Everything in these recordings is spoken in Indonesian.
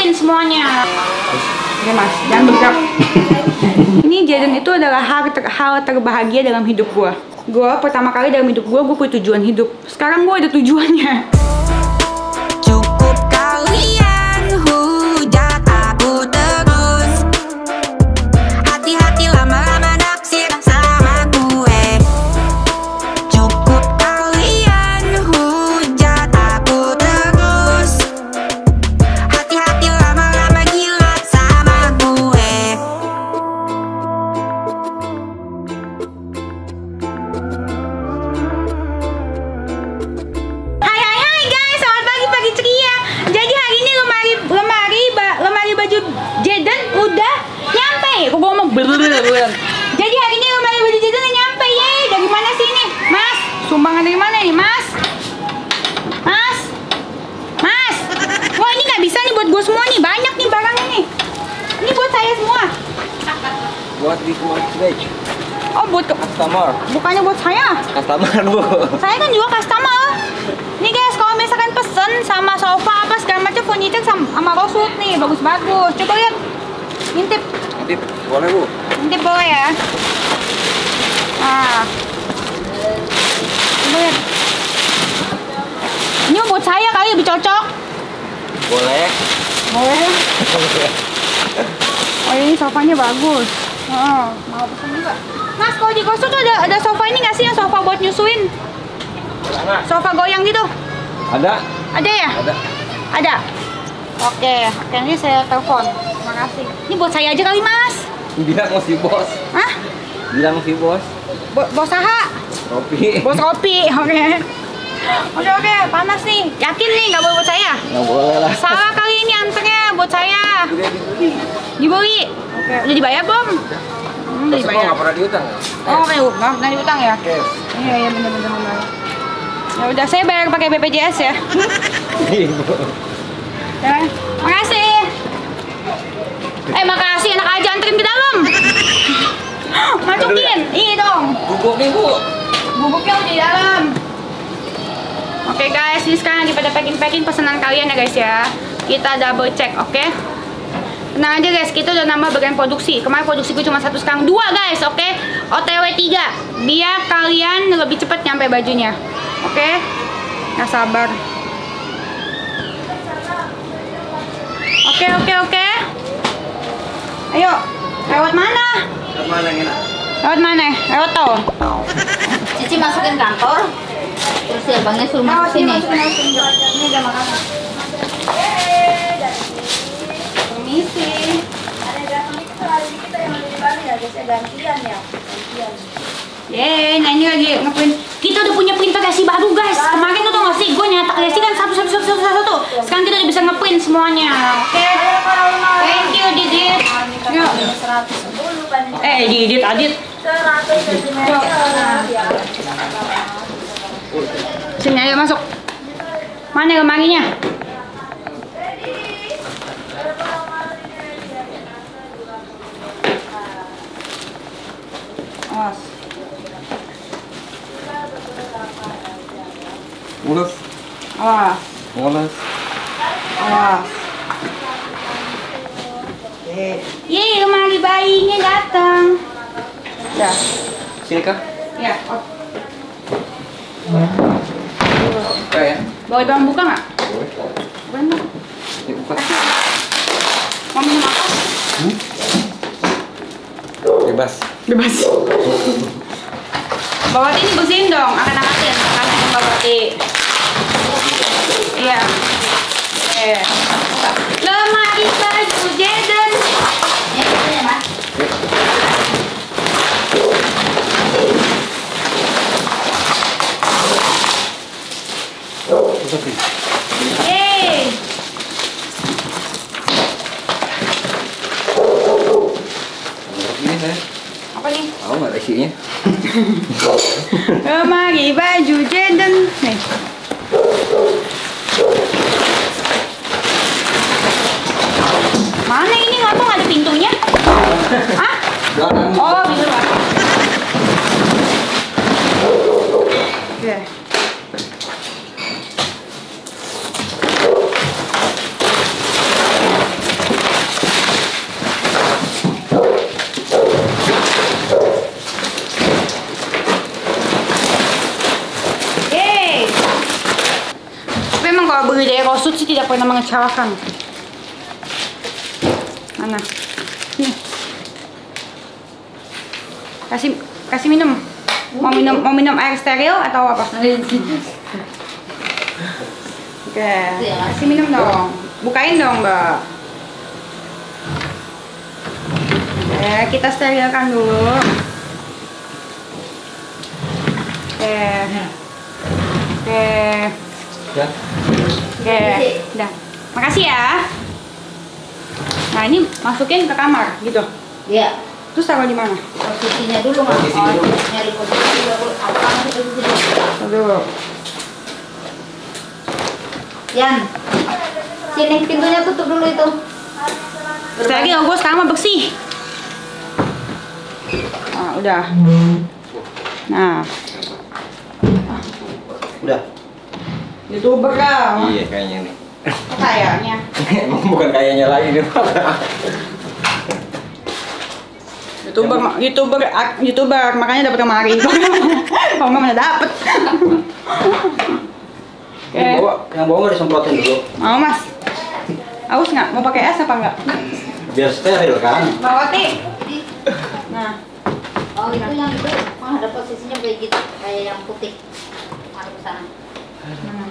ngelakuin semuanya. Oke mas, jangan bergerak. Ini Jaden itu adalah hal terbahagia dalam hidup gue. Gue pertama kali dalam hidup gue punya tujuan hidup. Sekarang gue ada tujuannya. Cukup kalian hujat aku terus. Hati-hati lama-lama naksir sama gue. Cukup kalian hujat aku terus. Hati-hati lama-lama gila sama gue. Hai guys, selamat pagi ceria. Jadi hari ini lemari baju Jaden udah nyampe. Kok gue ngomong belum. Jadi hari ini lemari baju Jaden udah nyampe. Yeay, dari mana sih ini? Mas, sumbangan dari mana nih mas? Mas. Wah ini nggak bisa nih buat gue semua nih. Banyak nih barangnya nih. Ini buat saya semua. Buat di Smartwatch. Oh buat Customer. bukannya buat saya. Customer bu. Saya kan juga customer. Nih guys, kalau misalkan pesen sama sofa apa segala macam furniture sama rosewood nih, bagus-bagus. Coba lihat. Intip. Intip boleh bu. Intip boleh ya. Nah. Coba lihat. Ini buat saya kali lebih cocok. Boleh. Boleh. Oh ini sofanya bagus. Oh, mau pesen juga. Mas, kalau di Koso tuh ada sofa ini nggak sih yang sofa buat nyusuin? Sofa goyang gitu? Ada. Ada ya? Ada. Ada. Oke, ini saya telepon. Terima kasih. Ini buat saya aja kali mas. Bilang mau si bos. Hah? Bilang si bos. Bos saha? Kopi. Bos kopi. Oke, panas nih. Yakin nih nggak boleh buat saya? Nggak boleh lah. Salah kali ini anternya buat saya. Udah dibeli. Dibeli. Oke, udah dibayar belum? Udah Terus dibayar. nggak pernah diutang. Oh, oke, nggak pernah diutang ya? Cash. Iya, bener. Ya udah, saya bayar pakai BPJS ya. Iya bu. Ya, makasih. Makasih, enak aja anterin ke dalam. Masukin, iya dong. Bubuknya bu. Bubuknya udah di dalam. Oke guys, ini sekarang lagi pada packing pesanan kalian ya guys ya. Kita double check, oke? Tenang aja guys, kita udah nambah bagian produksi. Kemarin produksi gue cuma 1, sekarang 2 guys, oke? OTW 3, biar kalian lebih cepat nyampe bajunya. Oke? Nggak sabar. Oke. Ayo, lewat mana? Lewat mana yang enak? Lewat mana? Lewat tol. Cici masukin kantor, terus ya bangnya suruh masuk sini. Ini udah makanan. Permisi. Yeay, nah ini lagi ngeprint. Kita udah punya printer resi baru guys. Kemarin tuh nggak sih, gue nyetak resi kan satu. Sekarang kita udah bisa ngeprint semuanya. Oke. Thank you Didit. Yuk. Didit, Adit. Sini ayo masuk. Mana lemarinya? Awas. Mulus. Awas. Mulus. Awas. Yeay, lemari bayinya datang. Dah. Sini kah? Ya. Buka ya. Boleh tolong buka nggak? Boleh. Boleh nggak? Ya, buka. Mau minum apa? Bebas. Bawa ini bersihin dong, angkat-angkatin. Angkatin bawa Iya. Lemari baju Jaden. Ya, Mas. Yeay. Ini saya. Apa nih? Tahu nggak isinya? Lemari baju Jaden. Nih. Mana ini nggak tahu nggak ada pintunya? Hah? Oh, gitu Pak. Oke. kalau beli dari Rosut sih tidak pernah mengecewakan. Mana? Nih. Kasih minum. Mau minum air steril atau apa? Oke, kasih minum dong. Bukain dong, Mbak. Oke, kita sterilkan dulu. Oke. Ya. Oke, udah. Makasih ya. Nah, ini masukin ke kamar gitu. Iya. Terus taruh di mana? Posisinya dulu nggak? Posisi dulu. Nyari posisi dulu. Apa itu dulu? Dulu. Yan, sini pintunya tutup dulu itu. Steril, gue sekarang mau bersih. Nah, udah. Nah, Udah. YouTuber kan? Iya kayaknya nih. Kayaknya. Emang bukan kayaknya lagi nih. YouTuber, makanya dapat kemari. Kalau nggak mana dapet. Oke. Yang bawa nggak disemprotin dulu. Mau Mas? Aus nggak? Mau pakai es apa nggak? Biar steril kan. Bawa roti. Nah, Oh itu yang itu, ada posisinya kayak gitu, kayak yang putih. Ada ke sana. mana?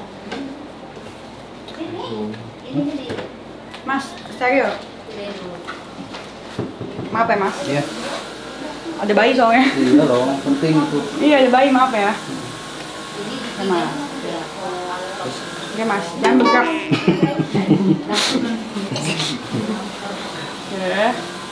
Ini. Mas, steril. Ini dulu. Maaf ya Mas. Iya. Ada bayi soalnya. Iya dong, penting itu. Iya ada bayi, maaf ya. Ini Sama. ya. Oke Mas, jangan bergerak. Oke.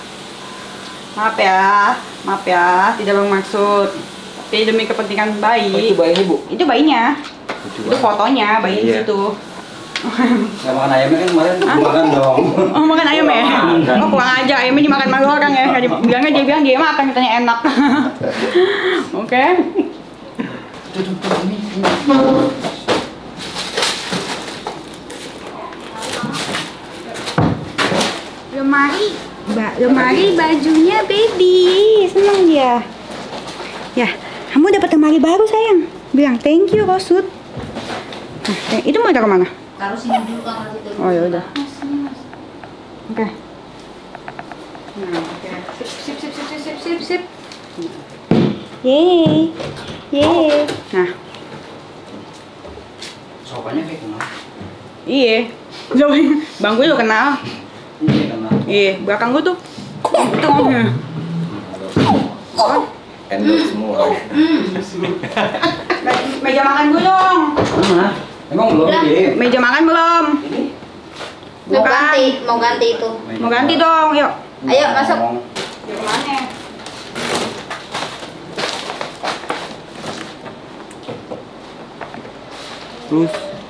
Maaf ya, tidak bermaksud. Tapi demi kepentingan bayi. Itu bayinya Bu. Itu bayinya. Itu fotonya, bayi di Iya. situ. Nggak makan ayamnya kan kemarin makan dong. Oh makan ayam ya? Oh kurang aja, ayamnya dimakan malu orang ya. Dia bilang dia makan, katanya enak. Oke. Lemari bajunya baby, seneng dia. Ya, kamu dapat lemari baru sayang. Bilang thank you Rosut. Nah, itu mau taruh mana? Taruh sini dulu kamar situ. Oh ya udah. Oke. Nah, oke. Sip. Yeay. Nah, Sofanya kayak kenal. iya. Bang gue udah kenal. Iya kenal. Iya, belakang gue tuh. Itu ngomongnya. Endorse semua. Meja makan gue dong. Mana? Emang belum Udah. di? Meja makan belum? Mau ganti itu. Mau ganti dong, yuk. Ayo masuk. Yuk kemana? Terus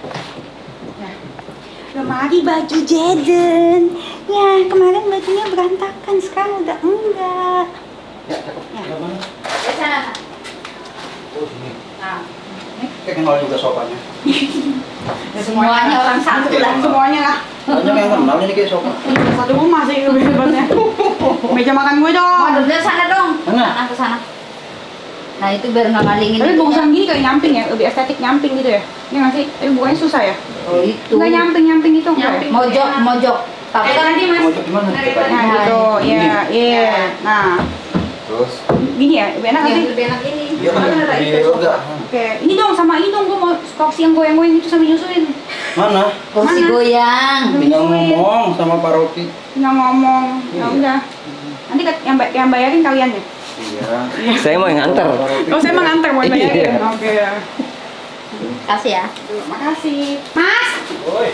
Lemari baju Jaden. Ya, kemarin bajunya berantakan, sekarang udah enggak. ya cakep. Ya. Yang mana? Ke sana. Oh sini. Nah, Ini kayak kenal juga sofanya. Ya, semuanya orang satu lah. Semuanya lah. Banyak yang kenal ini kayak sofa. Satu rumah sih lebih hebatnya. Meja makan gue dong. Mau duduk sana dong. Mana? Ke sana. Nah itu biar nggak ngalingin. Tapi itunya. bagusan gini kayak nyamping ya, lebih estetik nyamping gitu ya. Ini nggak sih? Tapi bukannya susah ya? Oh itu. Enggak nyamping gitu enggak ya? Mojok. Tapi kan nanti Mau cek gimana? Nah gitu, iya, iya. Nah, Terus? gini ya, lebih enak nggak sih? lebih enak ini. Iya kan? Lebih lega. Oke, ini dong sama ini dong, gue mau koksi yang goyang-goyang itu sama nyusuin. Mana? Kursi Mana? goyang. Tinggal ngomong sama Pak Rocky. Nggak ngomong, ya Iya. udah. Nanti yang bayarin kalian ya? Iya. Saya mau yang antar. Oh, saya emang nganter mau bayarin. Iya. Oke. Kasih ya. Makasih. Mas, Oi.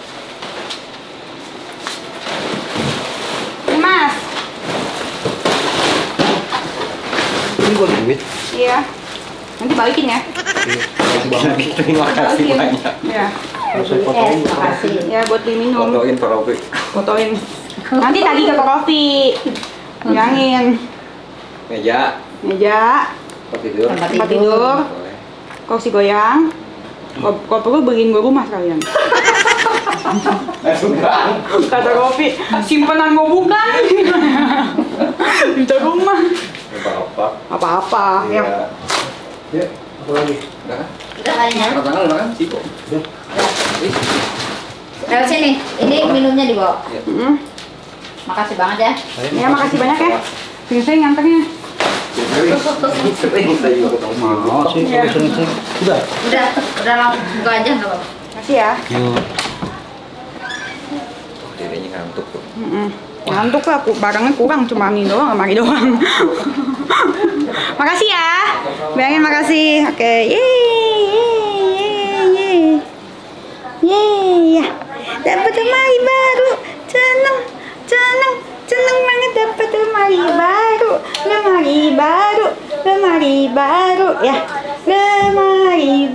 Mas. Ini buat duit. Iya. Nanti balikin ya. Terima kasih Balikin. banyak. Iya. Harus saya fotoin. Makasih. Ya buat diminum. Fotoin Pak Rocky. Fotoin. Nanti tadi ke kopi. Bilangin. Meja. Meja, Tempat tidur. tempat tidur, Boleh. kursi goyang. Kalau perlu beliin gue rumah sekalian. Langsung berangkat. Kata kopi, simpenan gue bukan. Minta rumah. Apa-apa. Apa-apa. Iya. Ya. Ya. Apa lagi? Udah kan? Udah kayaknya. Angkat tangan udah kan? Siko. Udah. Lewat sini. Ini minumnya dibawa. Mm. Makasih banget ya. Ya, makasih banyak ya. Sering nganternya. Mau sih, Iya. sering-sering. Udah. Udah langsung buka aja nggak apa-apa. Makasih ya. Yuk. Dedeknya ngantuk tuh. Ngantuk lah, barangnya kurang, cuma ini doang, sama ini doang. Makasih ya. Bilangin makasih. Oke, yeay. Ya. Dapat lemari baru. Seneng banget dapat lemari baru. Lemari baru ya. Lemari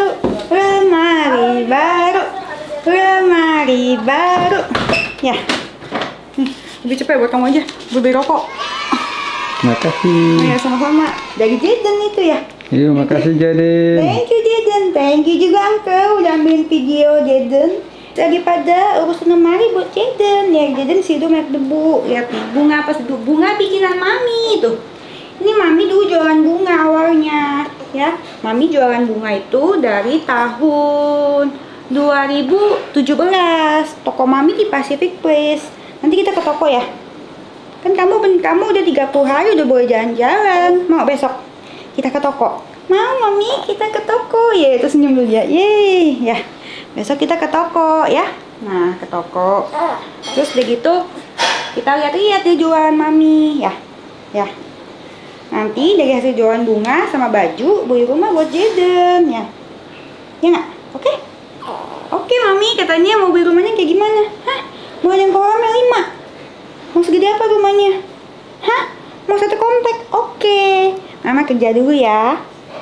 baru. Ya. Nih, lebih cepet buat kamu aja. Beli rokok. Makasih. Ya, sama-sama. Dari Jaden itu ya. Iya, makasih Jaden. Thank you Jaden. Thank you juga Uncle udah ambilin video Jaden. Daripada urusan lemari buat Jaden. Ya, Jaden sih itu banyak debu. Lihat nih, bunga apa itu? Bunga bikinan Mami tuh. Ini Mami dulu jualan bunga awalnya, ya. Mami jualan bunga itu dari tahun 2017. Toko Mami di Pacific Place. Nanti kita ke toko ya. Kan kamu udah 30 hari udah boleh jalan-jalan. Mau besok kita ke toko? Mau Mami, kita ke toko. Ya, itu senyum dulu ya. Yeay, ya. Besok kita ke toko ya. Nah, ke toko. Terus udah gitu kita lihat-lihat dia jualan Mami ya. Ya. Nanti dari hasil jualan bunga sama baju beli rumah buat Jaden ya. Ya nggak? Oke? Oke Mami, katanya mau beli rumahnya kayak gimana? Hah? Mau yang kolamnya 5? Mau segede apa rumahnya? Hah? Mau 1 komplek? Oke. Mama kerja dulu ya.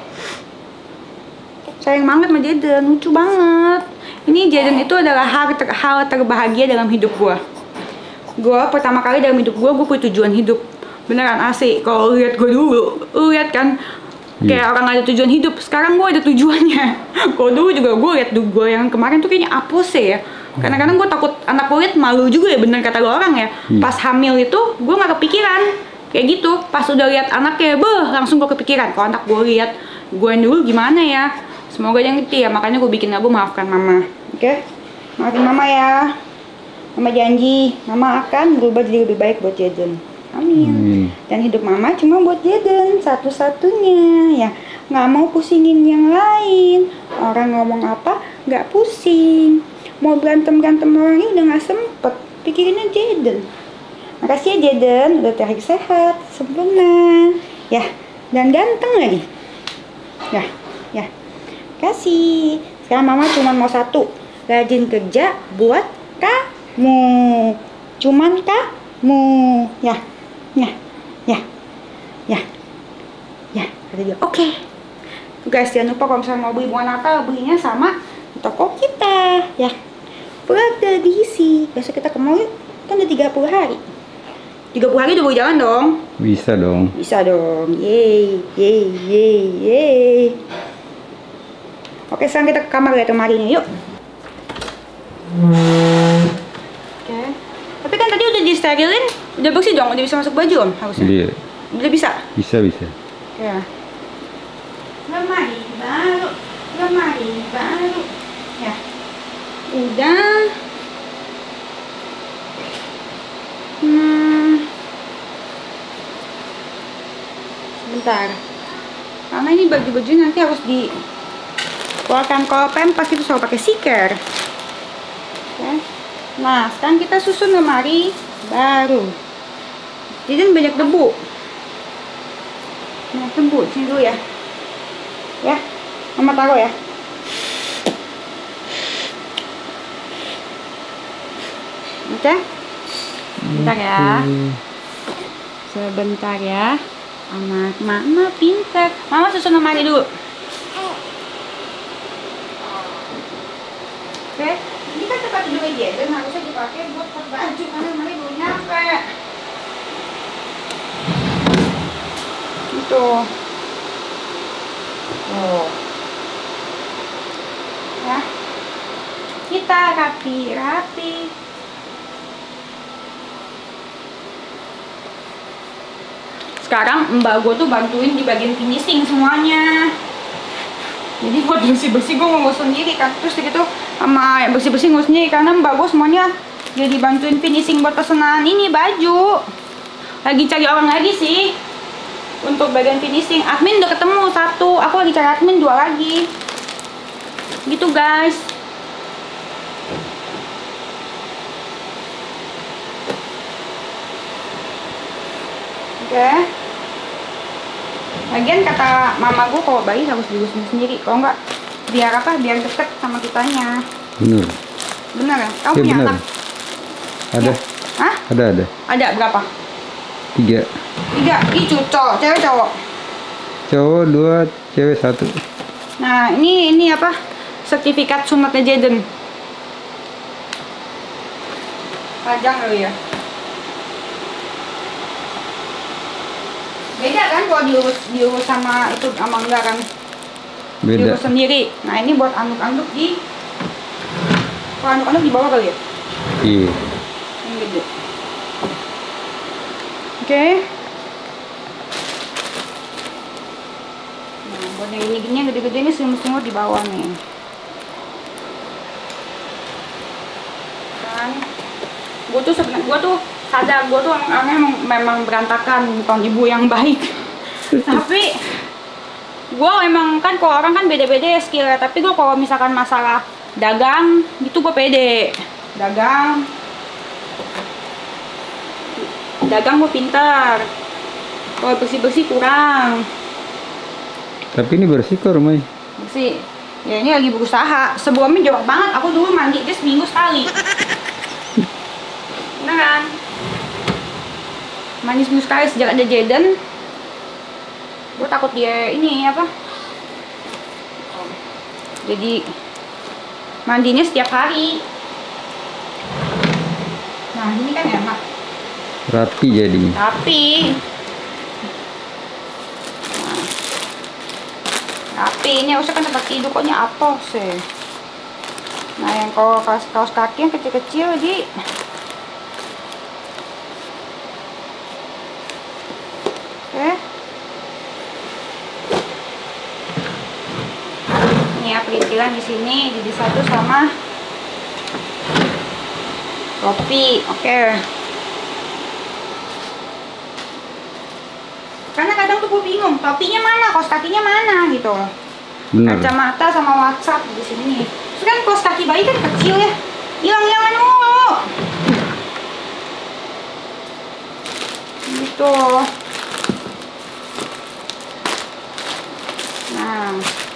Sayang banget sama Jaden, lucu banget. Ini Jaden itu adalah hal terbahagia dalam hidup gua. Gua pertama kali dalam hidup gua punya tujuan hidup. Beneran asik. Kalau lihat gua dulu, lihat kan kayak orang ada tujuan hidup. Sekarang gua ada tujuannya. Kalau dulu juga gua lihat gua yang kemarin tuh kayaknya apose ya. Kadang-kadang gue takut anak gue liat malu juga ya, bener kata lo orang ya. Pas hamil itu gue nggak kepikiran kayak gitu. Pas udah lihat anaknya, langsung gue kepikiran. Kalau anak gue lihat gue yang dulu gimana ya. Semoga dia ngerti ya. Makanya gue bikin lagu maafkan mama. Oke? Maafin mama ya. Mama janji, mama akan berubah jadi lebih baik buat Jaden. Amin. Dan hidup mama cuma buat Jaden satu-satunya ya. Nggak mau pusingin yang lain. Orang ngomong apa nggak pusing. Mau berantem-berantem orang ini udah gak sempet. Pikirinnya Jaden. Makasih ya Jaden, udah terhari sehat, sempurna. Ya, dan ganteng lagi. Ya. Kasih. Sekarang mama cuma mau 1. Rajin kerja buat kamu. Cuman kamu. Ya. Kata dia, oke. Guys, jangan lupa kalau misalnya mau beli bunga Natal, belinya sama toko kita ya. Produk diisi. Besok kita ke mall yuk. Kan udah 30 hari. 30 hari udah boleh jalan dong. Bisa dong. Yeay. Oke, sekarang kita ke kamar lihat lemarinya yuk. Oke. Tapi kan tadi udah disterilin, udah bersih dong, udah bisa masuk baju om harusnya. Iya. Udah bisa. Bisa. Ya. Lemari baru. Ya. Udah. Sebentar. Karena ini baju-baju nanti harus dikeluarkan. Kalau pempas itu selalu pakai siker. Oke. Nah, sekarang kita susun lemari baru. Jadi banyak debu. Sini dulu ya. Ya. Mama taruh ya. Oke. Sebentar ya. Anak mama pintar. Mama susun lemari dulu. Oke. Ini kan tempat tidurnya Jaden, harusnya dipakai buat baju karena lemari belum nyampe. Gitu. Oh. Ya. Kita rapi. Sekarang mbak gue tuh bantuin di bagian finishing semuanya. Jadi buat bersih-bersih gue ngurus sendiri kan. Terus gitu sama bersih-bersih ngurus sendiri karena mbak gue semuanya jadi bantuin finishing buat pesanan ini baju. Lagi cari orang lagi sih untuk bagian finishing. Admin udah ketemu 1, aku lagi cari admin 2 lagi. Gitu guys. Oke. Lagian kata mama gue kalau bayi harus diurusin sendiri. Kalau enggak biar apa? Biar deket sama kitanya. Bener. Bener ya? Kamu Ya, punya bener. anak? Ada. Hah? Ada. Ada berapa? 3. 3. Ih, cowok, cewek cowok. Cowok 2, cewek 1. Nah, ini apa? Sertifikat sunatnya Jaden. Panjang loh ya. Beda kan kalau diurus sama itu sama enggak kan? Beda. Diurus sendiri. Nah, ini buat anduk-anduk di kalau anduk-anduk di bawah kali ya? Iya. Yang gede. Oke. Nah, buat yang gini-gini yang gede-gede ini semut-semut di bawah nih. Kan gue tuh sadar gue tuh orangnya memang berantakan, bukan ibu yang baik. Tapi gue memang kan kalau orang kan beda-beda ya skillnya. Tapi gue kalau misalkan masalah dagang gitu gue pede. Dagang gue pintar. Kalau bersih-bersih kurang. Tapi ini bersih kok rumahnya. Bersih. Ya ini lagi berusaha. Sebelumnya jorok banget. Aku dulu mandi dia seminggu sekali. Bener kan? Mandi seminggu sekali sejak ada Jaden. Gue takut dia ini apa? Jadi mandinya setiap hari. Nah ini kan enak. Rapi jadinya. Rapi. Rapi ini usah kan tempat tidur koknya apa sih. Nah yang kalau kaos kaki yang kecil-kecil di oke. Ini ya perintilan di sini jadi satu sama topi. Oke. Karena kadang tuh gue bingung, topinya mana, kaos kakinya mana gitu. Bener. Kacamata sama WhatsApp di sini nih. Terus kan kaos kaki bayi kan kecil ya, hilang-hilangan mulu. Gitu. Nah.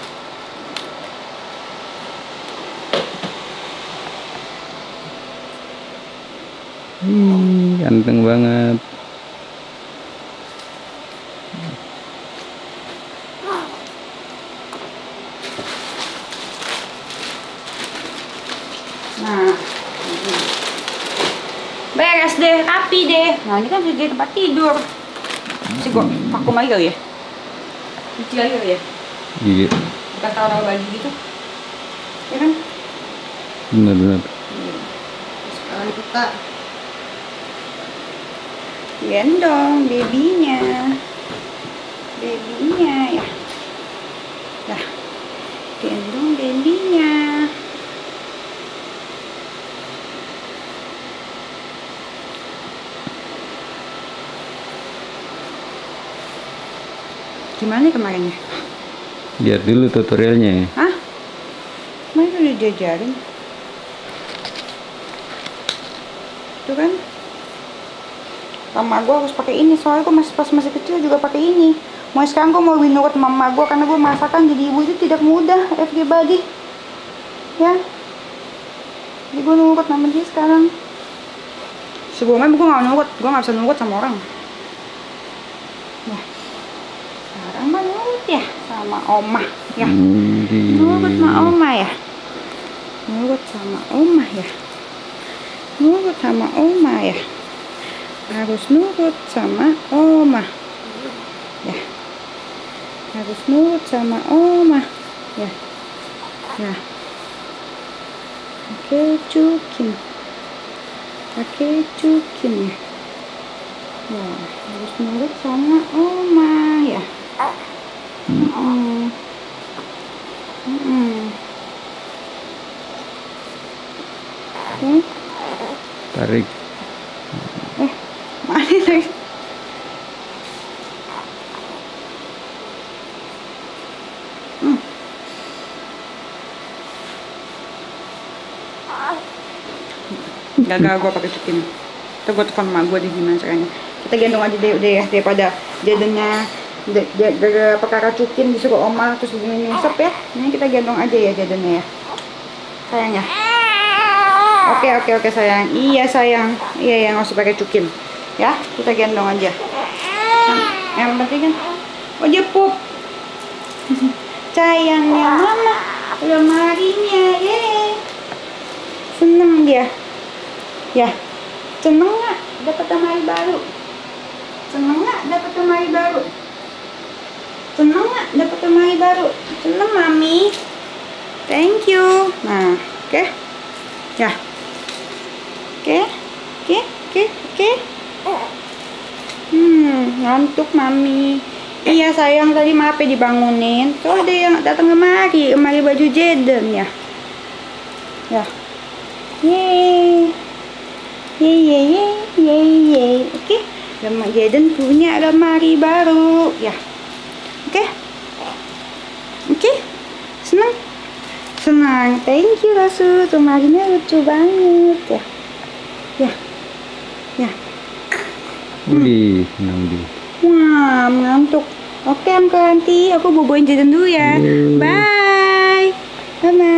Ganteng banget. Nah, beres deh, rapi deh. Nah ini kan jadi tempat tidur. Masih gue vakum lagi kali ya? Cuci lagi kali ya? Iya. Bukan taruh baju gitu. Ya kan? Bener. Sekarang kita gendong babynya. Babynya ya. Dah. Gendong babynya. Gimana kemarinnya? Lihat dulu tutorialnya. Hah? Kemarin udah diajarin. Tuh kan? Mama gue harus pakai ini, soalnya gue masih kecil juga pakai ini. Mau sekarang gue mau lebih nurut mama gue karena gue merasakan jadi ibu itu tidak mudah, everybody. Ya. Jadi gue nurut sama dia sekarang. Sebelumnya gue gak nurut, gue gak bisa nurut sama orang. Ya. Sekarang mah nurut ya sama oma ya. Nurut sama oma ya. Nurut sama oma ya. Nurut sama oma ya. Harus nurut sama oma ya. Harus nurut sama oma ya. Ya. Pakai cukin. Pakai cukin ya. Ya, harus nurut sama oma ya. Tarik. Mana ini? Gagal gue pakai cukin. Kita gue telepon emak gue deh gimana caranya. Kita gendong aja deh ya daripada jadinya perkara cukin disuruh oma terus begini nyungsep ya. Ini kita gendong aja ya jadinya ya. Sayang ya. Oke sayang. Iya sayang. Iya yang harus pakai cukin. Ya kita gendong aja. Yang penting kan. Oh dia pup. Sayangnya mama. Lemarinya ye. Seneng dia. Ya, seneng nggak dapat lemari baru? Seneng nggak dapat lemari baru? Seneng nggak dapat lemari baru? Seneng mami. Thank you. Nah, oke. Ya. Oke. Ngantuk mami. Iya sayang tadi maaf ya dibangunin. Tuh ada yang datang kemari baju Jaden ya. Ya. Yeay. Oke, Jaden punya lemari baru ya. Oke. Senang. Thank you Rasul. Lemarinya lucu banget ya. Wih, senang dia. Wah, mengantuk. Oke, Uncle Auntie, aku boboin Jaden dulu ya. Bye.